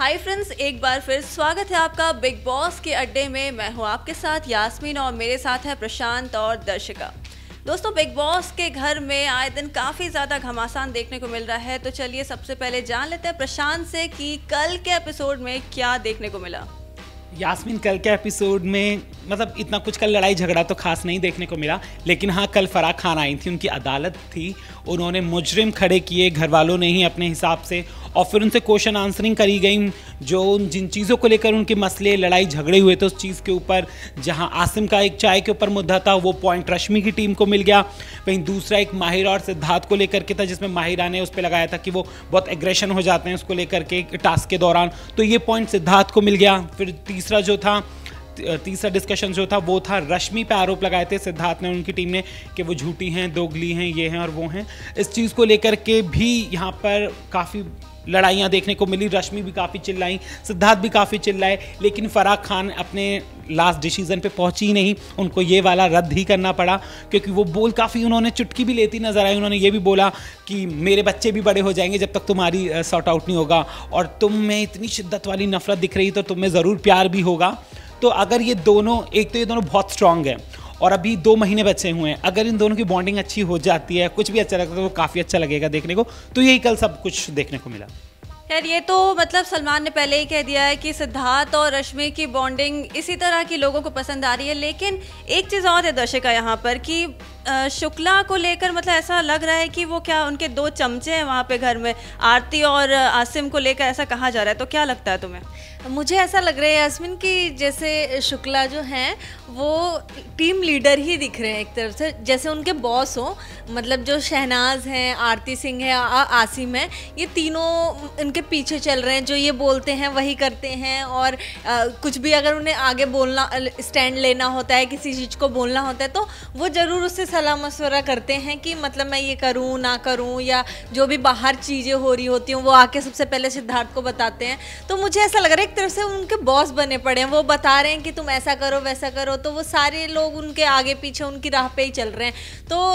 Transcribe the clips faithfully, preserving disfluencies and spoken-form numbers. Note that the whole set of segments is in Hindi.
हाय फ्रेंड्स, एक बार फिर स्वागत है आपका बिग बॉस के अड्डे में। मैं हूं आपके साथ यास्मीन और मेरे साथ है प्रशांत और दर्शिका। दोस्तों, बिग बॉस के घर में आए दिन काफ़ी ज़्यादा घमासान देखने को मिल रहा है। तो चलिए सबसे पहले जान लेते हैं प्रशांत से कि कल के एपिसोड में क्या देखने को मिला। यास्मीन, कल के एपिसोड में मतलब इतना कुछ कल लड़ाई झगड़ा तो खास नहीं देखने को मिला, लेकिन हाँ कल फराह खान आई थी, उनकी अदालत थी, उन्होंने मुजरिम खड़े किए, घर वालों ने ही अपने हिसाब से, और फिर उनसे क्वेश्चन आंसरिंग करी गई। जो जिन चीज़ों को लेकर उनके मसले लड़ाई झगड़े हुए थे उस चीज़ के ऊपर, जहां आसिम का एक चाय के ऊपर मुद्दा था वो पॉइंट रश्मि की टीम को मिल गया। वहीं दूसरा एक माहिरा और सिद्धार्थ को लेकर के था, जिसमें माहिरा ने उस पर लगाया था कि वो बहुत एग्रेशन हो जाते हैं उसको लेकर के टास्क के दौरान, तो ये पॉइंट सिद्धार्थ को मिल गया। फिर तीसरा जो था तीसरा डिस्कशन जो था वो था रश्मि पे आरोप लगाए थे सिद्धार्थ ने, उनकी टीम ने, कि वो झूठी हैं, दोगली हैं, ये हैं और वो हैं। इस चीज़ को लेकर के भी यहाँ पर काफ़ी लड़ाइयाँ देखने को मिली। रश्मि भी काफ़ी चिल्लाई, सिद्धार्थ भी काफ़ी चिल्लाए, लेकिन फराह खान अपने लास्ट डिसीजन पे पहुंची ही नहीं, उनको ये वाला रद्द ही करना पड़ा, क्योंकि वो बोल काफ़ी उन्होंने चुटकी भी लेती नजर आई। उन्होंने ये भी बोला कि मेरे बच्चे भी बड़े हो जाएंगे जब तक तुम्हारी सॉर्ट आउट नहीं होगा, और तुम में इतनी शिद्दत वाली नफरत दिख रही तो तुम में ज़रूर प्यार भी होगा। तो अगर ये दोनों, एक तो ये दोनों बहुत स्ट्रांग हैं और अभी दो महीने बचे हुए हैं, अगर इन दोनों की बॉन्डिंग अच्छी हो जाती है, कुछ भी अच्छा लगता है, तो वो काफ़ी अच्छा लगेगा देखने को। तो यही कल सब कुछ देखने को मिला। यार ये तो मतलब सलमान ने पहले ही कह दिया है कि सिद्धार्थ और रश्मि की बॉन्डिंग इसी तरह की लोगों को पसंद आ रही है। लेकिन एक चीज़ और है दर्शका यहाँ पर कि शुक्ला को लेकर मतलब ऐसा लग रहा है कि वो क्या उनके दो चमचे हैं वहाँ पे घर में, आरती और आसिम को लेकर ऐसा कहा जा रहा है। तो क्या लगता है तुम्हें? मुझे ऐसा लग रहा है यास्मीन कि जैसे शुक्ला जो हैं वो टीम लीडर ही दिख रहे हैं एक तरफ से, जैसे उनके बॉस हो। मतलब जो शहनाज हैं, आरती सिंह है, आसिम है, ये तीनों इनके पीछे चल रहे हैं, जो ये बोलते हैं वही करते हैं। और आ, कुछ भी अगर उन्हें आगे बोलना, स्टैंड लेना होता है, किसी चीज़ को बोलना होता है, तो वो ज़रूर उससे सलाह मशवरा करते हैं कि मतलब मैं ये करूँ ना करूँ, या जो भी बाहर चीज़ें हो रही होती हैं वो आके सबसे पहले सिद्धार्थ को बताते हैं। तो मुझे ऐसा लग रहा है एक तरफ से उनके बॉस बने पड़े हैं, वो बता रहे हैं कि तुम ऐसा करो वैसा करो, तो वो सारे लोग उनके आगे पीछे उनकी राह पे ही चल रहे हैं।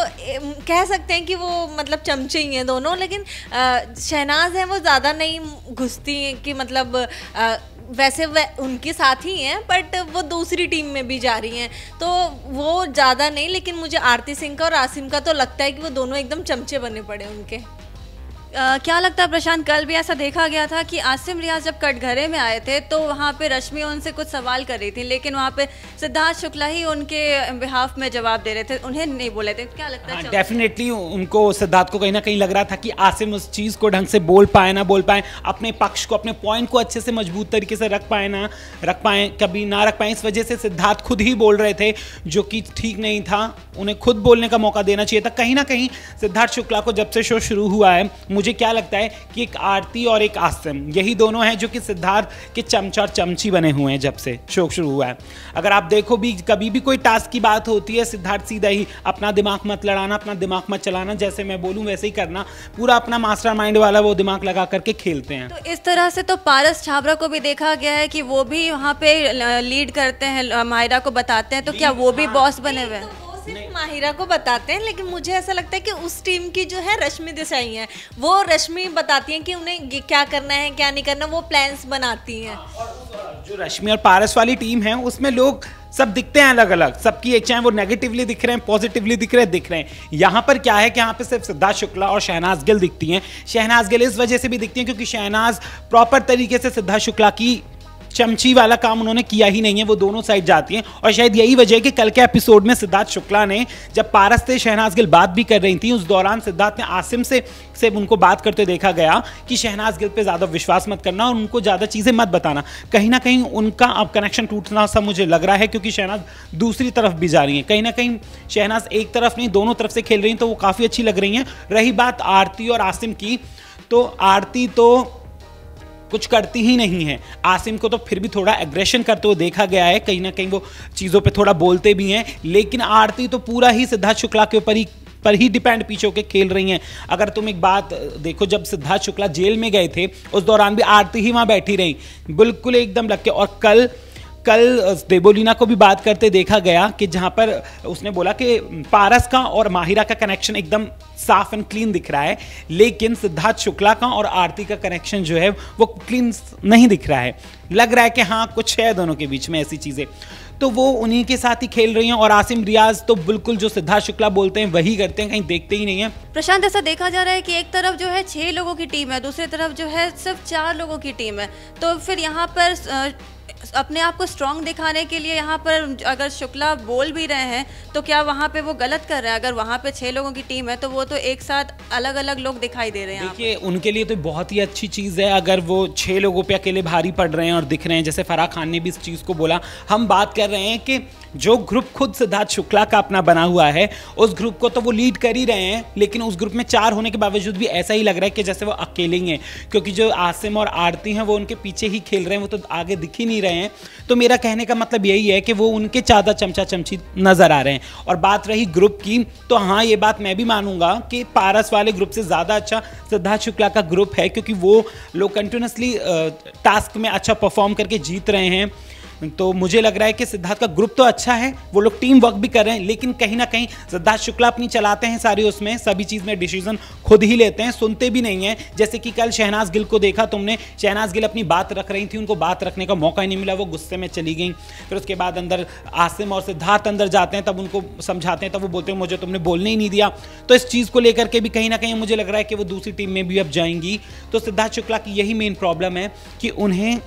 तो कह सकते हैं कि वो मतलब चमचे ही हैं दोनों। लेकिन शहनाज है वो ज़्यादा नहीं घुसती कि मतलब आ, वैसे वह उनके साथ ही हैं, बट वो दूसरी टीम में भी जा रही हैं, तो वो ज़्यादा नहीं। लेकिन मुझे आरती सिंह का और आसिम का तो लगता है कि वो दोनों एकदम चमचे बने पड़े उनके। Uh, क्या लगता है प्रशांत, कल भी ऐसा देखा गया था कि आसिम रियाज जब कटघरे में आए थे तो वहाँ पे रश्मि उनसे कुछ सवाल कर रही थी, लेकिन वहाँ पे सिद्धार्थ शुक्ला ही उनके बिहाफ में जवाब दे रहे थे, उन्हें नहीं बोले थे। क्या लगता है? डेफिनेटली उनको, सिद्धार्थ को कहीं ना कहीं लग रहा था कि आसिम उस चीज़ को ढंग से बोल पाए ना बोल पाए, अपने पक्ष को, अपने पॉइंट को अच्छे से मजबूत तरीके से रख पाए ना रख पाए, कभी ना रख पाए। इस वजह से सिद्धार्थ खुद ही बोल रहे थे, जो कि ठीक नहीं था, उन्हें खुद बोलने का मौका देना चाहिए था। कहीं ना कहीं सिद्धार्थ शुक्ला को जब से शो शुरू हुआ है, मुझे क्या लगता है कि एक आरती और एक आसिम, यही दोनों हैं जो कि सिद्धार्थ के चमचा और चमची बने हुए हैं जब से शो शुरू हुआ है। अगर आप देखो भी, कभी भी कोई टास्क की बात होती है, सिद्धार्थ सीधा ही अपना दिमाग मत लड़ाना, अपना दिमाग मत चलाना, जैसे मैं बोलूं वैसे ही करना, पूरा अपना मास्टरमाइंड वाला वो दिमाग लगा करके खेलते हैं। तो इस तरह से तो पारस छाबरा को भी देखा गया है कि वो भी वहाँ पे लीड करते हैं, माहिरा को बताते हैं, तो क्या वो भी बॉस बने हुए हैं? सिर्फ माहिरा को बताते हैं, लेकिन मुझे ऐसा लगता है कि उस टीम की जो है रश्मि देसाई है, वो रश्मि बताती हैं कि उन्हें क्या करना है क्या नहीं करना, वो प्लान्स बनाती हैं। जो रश्मि और पारस वाली टीम है उसमें लोग सब दिखते हैं अलग अलग, सबकी एक, चाहे वो नेगेटिवली दिख रहे हैं, पॉजिटिवली दिख रहे हैं दिख रहे हैं यहाँ पर क्या है कि यहाँ पे सिर्फ सिद्धार्थ शुक्ला और शहनाज गिल दिखती हैं। शहनाज गिल इस वजह से भी दिखती हैं क्योंकि शहनाज प्रॉपर तरीके से सिद्धार्थ शुक्ला की चमची वाला काम उन्होंने किया ही नहीं है, वो दोनों साइड जाती हैं। और शायद यही वजह है कि कल के एपिसोड में सिद्धार्थ शुक्ला ने, जब पारस से शहनाज गिल बात भी कर रही थी, उस दौरान सिद्धार्थ ने आसिम से से उनको बात करते देखा गया कि शहनाज गिल पे ज़्यादा विश्वास मत करना और उनको ज़्यादा चीज़ें मत बताना। कहीं ना कहीं उनका अब कनेक्शन टूटना सा मुझे लग रहा है, क्योंकि शहनाज दूसरी तरफ भी जा रही है। कहीं ना कहीं शहनाज एक तरफ नहीं, दोनों तरफ से खेल रही हैं, तो वो काफ़ी अच्छी लग रही हैं। रही बात आरती और आसिम की, तो आरती तो कुछ करती ही नहीं है, आसिम को तो फिर भी थोड़ा एग्रेशन करते हुए देखा गया है, कहीं ना कहीं वो चीज़ों पे थोड़ा बोलते भी हैं। लेकिन आरती तो पूरा ही सिद्धार्थ शुक्ला के ऊपर ही पर ही डिपेंड पीछे होकर खेल रही हैं। अगर तुम एक बात देखो, जब सिद्धार्थ शुक्ला जेल में गए थे उस दौरान भी आरती ही वहाँ बैठी रही, बिल्कुल एकदम लग के। और कल कल देवोलीना को भी बात करते देखा गया कि जहां पर उसने बोला कि पारस का और माहिरा का कनेक्शन एकदम साफ एंड क्लीन दिख रहा है, लेकिन सिद्धार्थ शुक्ला का और आरती का कनेक्शन जो है वो क्लीन नहीं दिख रहा है। लग रहा है कि हाँ कुछ है दोनों के बीच में ऐसी चीजें, तो वो उन्हीं के साथ ही खेल रही हैं। और आसिम रियाज तो बिल्कुल जो सिद्धार्थ शुक्ला बोलते हैं वही करते हैं, कहीं देखते ही नहीं है। प्रशांत, ऐसा देखा जा रहा है कि एक तरफ जो है छह लोगों की टीम है, दूसरी तरफ जो है सिर्फ चार लोगों की टीम है, तो फिर यहाँ पर अपने आप को स्ट्रांग दिखाने के लिए यहाँ पर अगर शुक्ला बोल भी रहे हैं तो क्या वहाँ पे वो गलत कर रहे हैं? अगर वहाँ पे छह लोगों की टीम है तो वो तो एक साथ अलग अलग लोग दिखाई दे रहे हैं। देखिए उनके लिए तो बहुत ही अच्छी चीज़ है अगर वो छह लोगों पे अकेले भारी पड़ रहे हैं और दिख रहे हैं, जैसे फराह खान ने भी इस चीज़ को बोला। हम बात कर रहे हैं कि जो ग्रुप खुद सिद्धार्थ शुक्ला का अपना बना हुआ है उस ग्रुप को तो वो लीड कर ही रहे हैं, लेकिन उस ग्रुप में चार होने के बावजूद भी ऐसा ही लग रहा है कि जैसे वो अकेले ही हैं, क्योंकि जो आसिम और आरती हैं वो उनके पीछे ही खेल रहे हैं, वो तो आगे दिख ही नहीं रहे हैं। तो मेरा कहने का मतलब यही है कि वो उनके ज़्यादा चमचा चमची नजर आ रहे हैं। और बात रही ग्रुप की, तो हाँ ये बात मैं भी मानूंगा कि पारस वाले ग्रुप से ज़्यादा अच्छा सिद्धार्थ शुक्ला का ग्रुप है, क्योंकि वो लोग कंटिन्यूसली टास्क में अच्छा परफॉर्म करके जीत रहे हैं। तो मुझे लग रहा है कि सिद्धार्थ का ग्रुप तो अच्छा है, वो लोग टीम वर्क भी कर रहे हैं, लेकिन कहीं ना कहीं सिद्धार्थ शुक्ला अपनी चलाते हैं सारी, उसमें सभी चीज़ में डिसीजन खुद ही लेते हैं, सुनते भी नहीं हैं। जैसे कि कल शहनाज गिल को देखा तुमने, शहनाज गिल अपनी बात रख रही थी, उनको बात रखने का मौका ही नहीं मिला, वो गुस्से में चली गई। फिर उसके बाद अंदर आसिम और सिद्धार्थ अंदर जाते हैं, तब उनको समझाते हैं, तब वो बोलते हैं मुझे तुमने बोलने ही नहीं दिया। तो इस चीज़ को लेकर के भी कहीं ना कहीं मुझे लग रहा है कि वो दूसरी टीम में भी अब जाएंगी। तो सिद्धार्थ शुक्ला की यही मेन प्रॉब्लम है कि उन्हें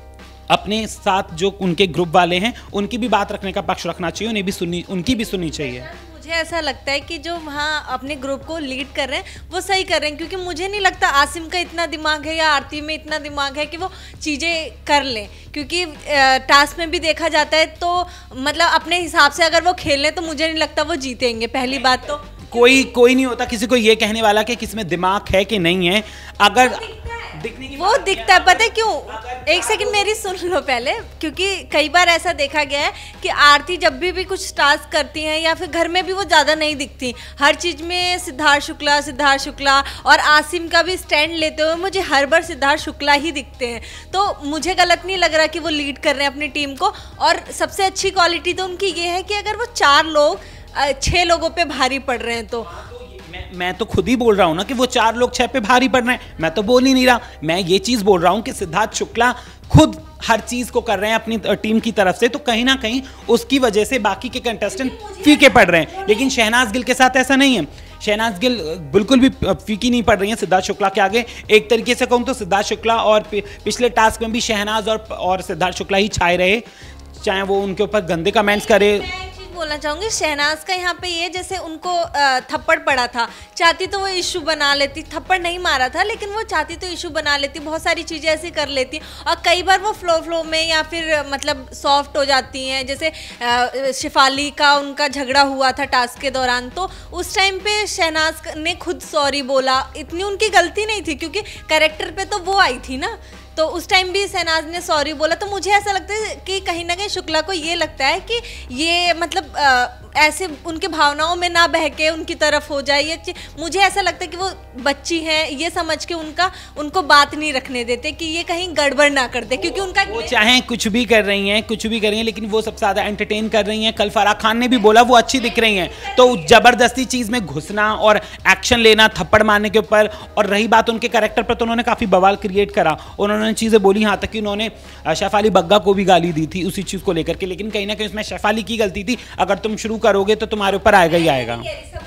अपने साथ जो उनके ग्रुप वाले हैं उनकी भी बात रखने का पक्ष रखना चाहिए, उन्हें भी सुननी उनकी भी सुननी चाहिए। मुझे ऐसा लगता है कि जो वहाँ अपने ग्रुप को लीड कर रहे हैं वो सही कर रहे हैं, क्योंकि मुझे नहीं लगता आसिम का इतना दिमाग है या आरती में इतना दिमाग है कि वो चीज़ें कर लें, क्योंकि टास्क में भी देखा जाता है तो मतलब अपने हिसाब से अगर वो खेल लें तो मुझे नहीं लगता वो जीतेंगे। पहली बात तो कोई कोई नहीं होता किसी को ये कहने वाला कि किसमें दिमाग है कि नहीं है, अगर दिखने की वो दिखता है। पता है क्यों? एक सेकंड मेरी सुन लो पहले, क्योंकि कई बार ऐसा देखा गया है कि आरती जब भी भी कुछ टास्क करती हैं या फिर घर में भी वो ज़्यादा नहीं दिखती, हर चीज़ में सिद्धार्थ शुक्ला सिद्धार्थ शुक्ला और आसिम का भी स्टैंड लेते हुए मुझे हर बार सिद्धार्थ शुक्ला ही दिखते हैं। तो मुझे गलत नहीं लग रहा कि वो लीड कर रहे हैं अपनी टीम को। और सबसे अच्छी क्वालिटी तो उनकी ये है कि अगर वो चार लोग छह लोगों पे भारी पड़ रहे हैं तो मैं मैं तो खुद ही बोल रहा हूँ ना कि वो चार लोग छह पे भारी पड़ रहे हैं, मैं तो बोल ही नहीं रहा। मैं ये चीज़ बोल रहा हूँ कि सिद्धार्थ शुक्ला खुद हर चीज़ को कर रहे हैं अपनी टीम की तरफ से, तो कहीं ना कहीं उसकी वजह से बाकी के कंटेस्टेंट फीके पड़ रहे हैं। लेकिन शहनाज गिल के साथ ऐसा नहीं है, शहनाज गिल बिल्कुल भी फीकी नहीं पड़ रही है सिद्धार्थ शुक्ला के आगे। एक तरीके से कहूँ तो सिद्धार्थ शुक्ला और पिछले टास्क में भी शहनाज और, और सिद्धार्थ शुक्ला ही छाए रहे, चाहे वो उनके ऊपर गंदे कमेंट्स करे। बोलना चाहूंगी शहनाज का यहाँ पे ये, जैसे उनको थप्पड़ पड़ा था, चाहती तो वो इशू बना लेती, थप्पड़ नहीं मारा था लेकिन वो चाहती तो इशू बना लेती, बहुत सारी चीज़ें ऐसी कर लेती। और कई बार वो फ्लो फ्लो में या फिर मतलब सॉफ्ट हो जाती हैं, जैसे शिफाली का उनका झगड़ा हुआ था टास्क के दौरान, तो उस टाइम पे शहनाज ने खुद सॉरी बोला, इतनी उनकी गलती नहीं थी क्योंकि कैरेक्टर पे तो वो आई थी ना, तो उस टाइम भी शहनाज ने सॉरी बोला। तो मुझे ऐसा लगता है कि कहीं ना कहीं शुक्ला को ये लगता है कि ये मतलब आ, ऐसे उनके भावनाओं में ना बहके उनकी तरफ हो जाए। ये मुझे ऐसा लगता है कि वो बच्ची है ये समझ के उनका उनको बात नहीं रखने देते कि ये कहीं गड़बड़ ना कर दे, क्योंकि उनका वो चाहे कुछ भी कर रही हैं कुछ भी कर रही हैं लेकिन वो सबसे ज़्यादा एंटरटेन कर रही हैं। कल फराह खान ने भी बोला वो अच्छी दिख रही हैं, तो ज़बरदस्ती चीज़ में घुसना और एक्शन लेना थप्पड़ मारने के ऊपर। और रही बात उनके कैरेक्टर पर, तो उन्होंने काफ़ी बवाल क्रिएट करा, उन्होंने चीज़ें बोली, यहाँ तक कि उन्होंने शेफाली बग्गा को भी गाली दी थी उसी चीज़ को लेकर के। लेकिन कहीं ना कहीं उसमें शेफाली की गलती थी, अगर तुम शुरू करोगे तो तुम्हारे ऊपर आएगा ही आएगा।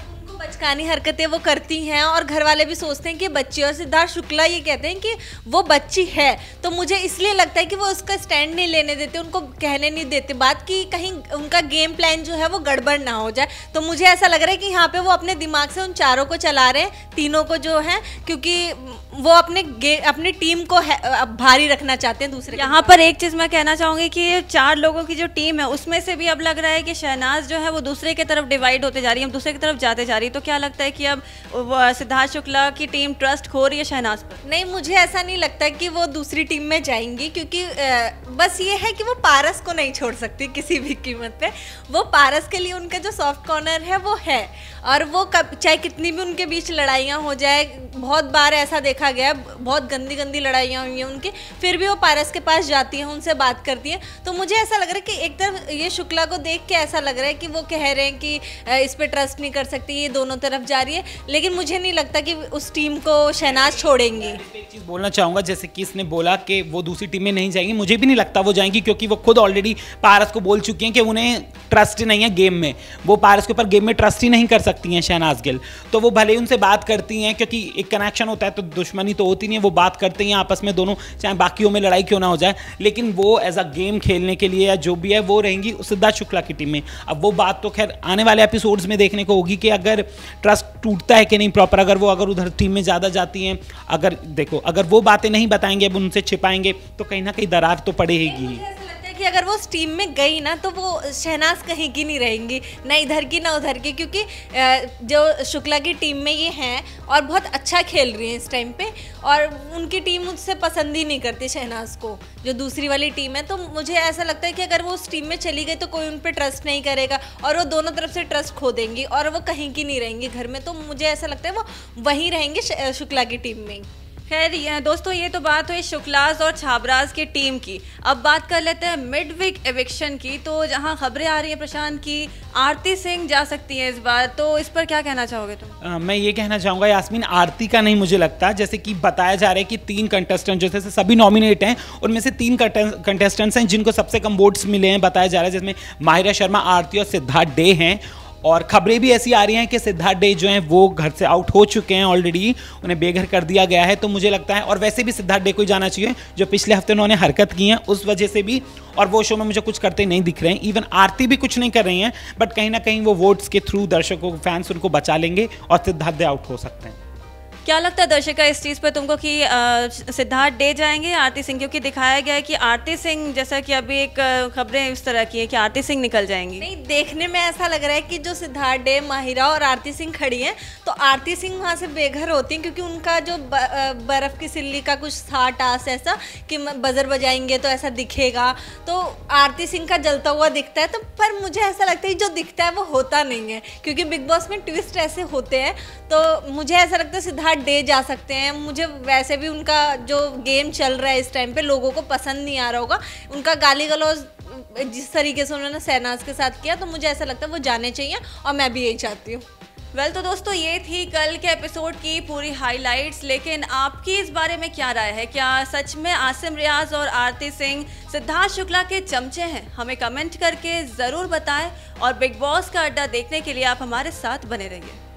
बचकानी हरकतें वो करती हैं और घर वाले भी सोचते हैं कि बच्ची, और सिद्धार्थ शुक्ला ये कहते हैं कि वो बच्ची है, तो मुझे इसलिए लगता है कि वो उसका स्टैंड नहीं लेने देते, उनको कहने नहीं देते बात कि कहीं उनका गेम प्लान जो है वो गड़बड़ ना हो जाए। तो मुझे ऐसा लग रहा है कि यहाँ पे वो अपने दिमाग से उन चारों को चला रहे हैं, तीनों को जो है, क्योंकि वो अपने अपनी टीम को भारी रखना चाहते हैं दूसरे। यहाँ पर एक चीज़ मैं कहना चाहूँगी कि चार लोगों की जो टीम है उसमें से भी अब लग रहा है कि शहनाज जो है वो दूसरे की तरफ डिवाइड होते जा रही है, दूसरे की तरफ जाते जा रही है। तो क्या लगता है कि अब वो सिद्धार्थ शुक्ला की टीम ट्रस्ट खो रही है शहनाज पर? नहीं, मुझे ऐसा नहीं लगता कि वो दूसरी टीम में जाएंगी, क्योंकि बस ये है कि वो पारस को नहीं छोड़ सकती किसी भी कीमत पे। वो पारस के लिए उनका जो सॉफ्ट कॉर्नर है वो है, और वो कब चाहे कितनी भी उनके बीच लड़ाइयाँ हो जाए, बहुत बार ऐसा देखा गया, बहुत गंदी गंदी लड़ाइयाँ हुई हैं उनकी, फिर भी वो पारस के पास जाती हैं, उनसे बात करती हैं। तो मुझे ऐसा लग रहा है कि एक तरफ ये शुक्ला को देख के ऐसा लग रहा है कि वो कह रहे हैं कि इस पे ट्रस्ट नहीं कर सकती, ये दोनों तरफ जा रही है, लेकिन मुझे नहीं लगता कि उस टीम को शहनाज छोड़ेंगी। एक चीज़ बोलना चाहूँगा, जैसे कि इसने बोला कि वो दूसरी टीम में नहीं जाएंगी, मुझे भी नहीं लगता वो जाएंगी, क्योंकि वो खुद ऑलरेडी पारस को बोल चुकी हैं कि उन्हें ट्रस्ट नहीं है गेम में, वो पारस के ऊपर गेम में ट्रस्ट ही नहीं कर सकती हैं शहनाज गिल। तो वो भले ही उनसे बात करती हैं, क्योंकि एक कनेक्शन होता है तो दुश्मनी तो होती नहीं है, वो बात करते हैं आपस में दोनों, चाहे बाकियों में लड़ाई क्यों ना हो जाए, लेकिन वो एज अ गेम खेलने के लिए या जो भी है वो रहेंगी सिद्धार्थ शुक्ला की टीम में। अब वो बात तो खैर आने वाले एपिसोड्स में देखने को होगी कि अगर ट्रस्ट टूटता है कि नहीं प्रॉपर, अगर वो अगर उधर टीम में ज़्यादा जाती हैं, अगर देखो अगर वो बातें नहीं बताएंगे, अब उनसे छिपाएंगे तो कहीं ना कहीं दरार तो पड़ेगी। कि अगर वो उस टीम में गई ना तो वो शहनाज कहीं की नहीं रहेंगी, ना इधर की ना उधर की, क्योंकि जो शुक्ला की टीम में ये हैं और बहुत अच्छा खेल रही हैं इस टाइम पे, और उनकी टीम मुझसे पसंद ही नहीं करती शहनाज को, जो दूसरी वाली टीम है। तो मुझे ऐसा लगता है कि अगर वो उस टीम में चली गई तो कोई उन पर ट्रस्ट नहीं करेगा, और वो दोनों तरफ से ट्रस्ट खो देंगी, और वो कहीं की नहीं रहेंगी घर में। तो मुझे ऐसा लगता है वो वहीं रहेंगे शुक्ला की टीम में। खैर दोस्तों, ये तो बात हुई शुक्लाज और छाबराज की टीम की। अब बात कर लेते हैं मिड वीक एविक्शन की। तो जहां खबरें आ रही हैं प्रशांत की आरती सिंह जा सकती है इस बार, तो इस पर क्या कहना चाहोगे तुम? आ, मैं ये कहना चाहूँगा यास्मीन, आरती का नहीं मुझे लगता, जैसे कि बताया जा रहा है कि तीन कंटेस्टेंट जैसे सभी नॉमिनेट हैं, उनमें से तीन कंटेस्टेंट्स हैं जिनको सबसे कम वोट्स मिले हैं, बताया जा रहा है, जिसमें माहिरा शर्मा, आरती और सिद्धार्थ डे हैं। और खबरें भी ऐसी आ रही हैं कि सिद्धार्थ डे जो हैं वो घर से आउट हो चुके हैं ऑलरेडी, उन्हें बेघर कर दिया गया है। तो मुझे लगता है, और वैसे भी सिद्धार्थ डे को ही जाना चाहिए, जो पिछले हफ्ते उन्होंने हरकत की है उस वजह से भी, और वो शो में मुझे कुछ करते नहीं दिख रहे हैं। इवन आरती भी कुछ नहीं कर रही हैं, बट कहीं ना कहीं वो वोट्स के थ्रू दर्शकों, फैंस उनको बचा लेंगे और सिद्धार्थ डे आउट हो सकते हैं। क्या लगता है दर्शका इस चीज़ पर तुमको कि सिद्धार्थ डे जाएंगे आरती सिंह? क्योंकि दिखाया गया है कि आरती सिंह, जैसा कि अभी एक खबरें इस तरह की है कि आरती सिंह निकल जाएंगी। नहीं, देखने में ऐसा लग रहा है कि जो सिद्धार्थ डे, माहिरा और आरती सिंह खड़ी हैं, तो आरती सिंह वहाँ से बेघर होती हैं, क्योंकि उनका जो बर्फ़ की सिल्ली का कुछ था टास्क ऐसा कि बजर बजाएंगे तो ऐसा दिखेगा, तो आरती सिंह का जलता हुआ दिखता है। तो पर मुझे ऐसा लगता है जो दिखता है वो होता नहीं है, क्योंकि बिग बॉस में ट्विस्ट ऐसे होते हैं। तो मुझे ऐसा लगता है सिद्धार्थ डे जा सकते हैं। मुझे वैसे भी उनका जो गेम चल रहा है इस टाइम पे लोगों को पसंद नहीं आ रहा होगा, उनका गाली गलौज जिस तरीके से उन्होंने शहनाज के साथ किया, तो मुझे ऐसा लगता है वो जाने चाहिए, और मैं भी यही चाहती हूँ। वेल well, तो दोस्तों ये थी कल के एपिसोड की पूरी हाइलाइट्स, लेकिन आपकी इस बारे में क्या राय है? क्या सच में आसिम रियाज और आरती सिंह सिद्धार्थ शुक्ला के चमचे हैं? हमें कमेंट करके ज़रूर बताएं, और बिग बॉस का अड्डा देखने के लिए आप हमारे साथ बने रहिए।